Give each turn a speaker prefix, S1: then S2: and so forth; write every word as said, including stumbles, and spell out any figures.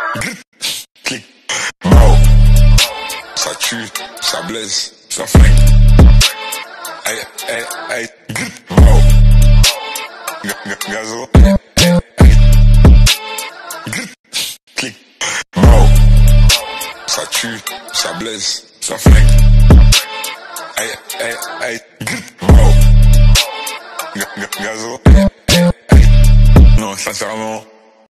S1: Clic. Wow. Ça tue, ça blesse, ça flingue. Aïe, aïe, aïe. Wow. Gazo. Clic. Wow. Ça tue, ça blesse, ça flingue. Aïe, aïe, aïe. Wow. Gazo. Non, sincèrement.